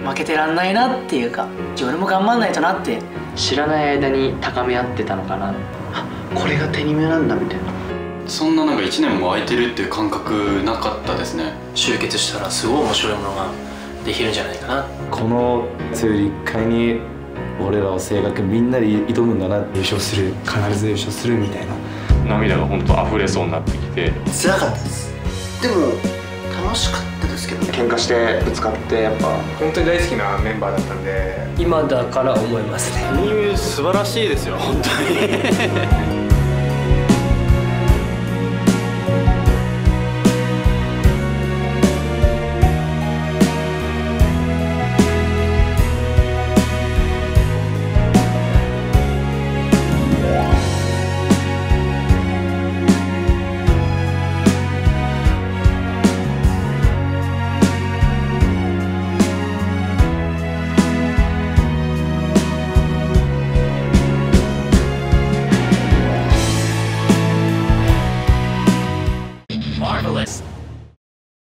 負けてらんないなっていうか、俺も頑張んないとなって知らない間に高め合ってたのかな。 あ、これがテニメなんだみたいな。 そんななんか1年も空いてるっていう感覚なかったですね。 集結したらすごい面白いものができるんじゃないかな。 このツール1回に俺らは声楽みんなで挑むんだな。 優勝する、必ず優勝するみたいな。 涙が本当溢れそうになってきて。 辛かったです。でも楽しかったですけど、 喧嘩してぶつかってやっぱ本当に大好きなメンバーだったんで、 今だから思いますね。 アニメ素晴らしいですよ本当に